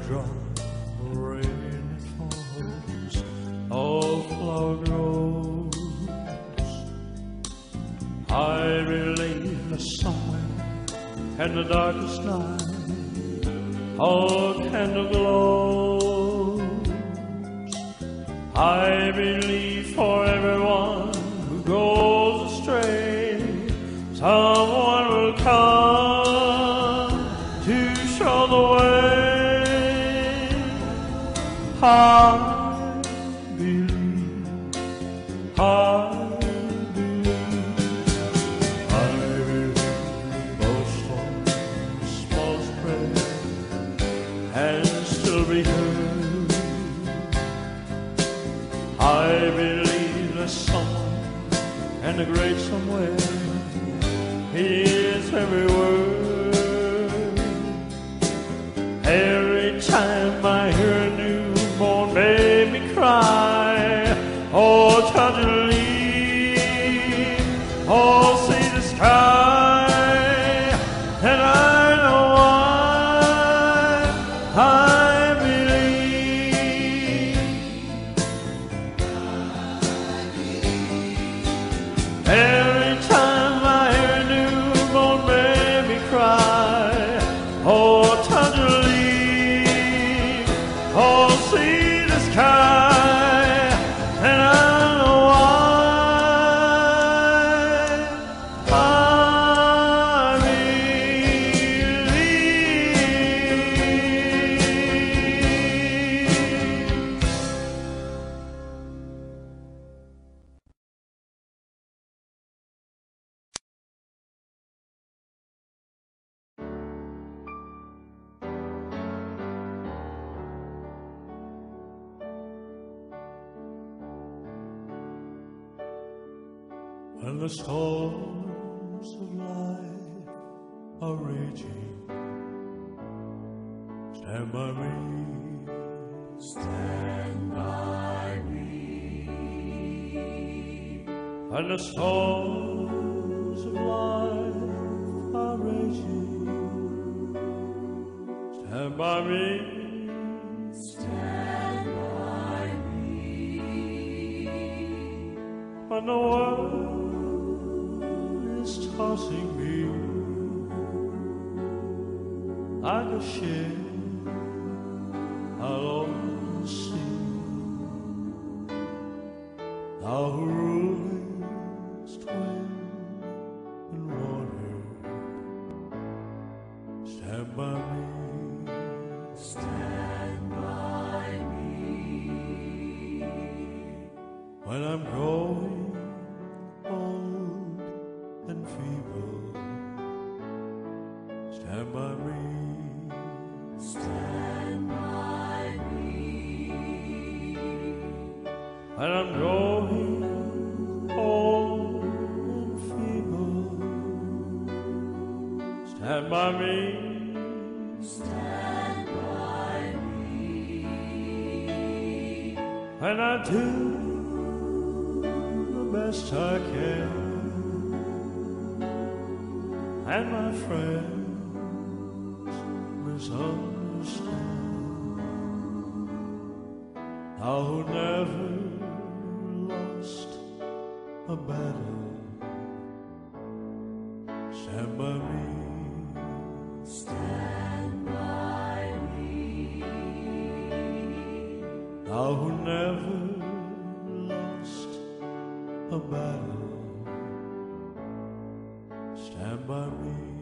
drop of rain falls, all flower grows. I believe that somewhere in the darkest night, all candle glows. I believe for everyone who goes astray, someone will come to show the way. I believe, I believe, I believe those songs, small prayer, and still be heard. I believe there's someone in the great somewhere. He hears every word. Every time I hear a newborn baby cry, oh, tragedy, oh, see the sky, and I know why I believe. Every time I hear a newborn baby cry, oh, tenderly, oh, see the sky, and I know why I believe. When the storms of life are raging, stand by me, stand by me. When the storms of life are raging, stand by me, stand by me. When the world is tossing me like a ship, I'll always see thou who rulest wind and water. Stand by me, stand by me. When I'm growing old and feeble, stand by me, stand by me. When I'm growing old and feeble, stand by me, stand by me. When I do the best I can, and my friends misunderstand, thou who never lost a battle, stand by me, stand by me. Thou who never lost a battle, stand by me.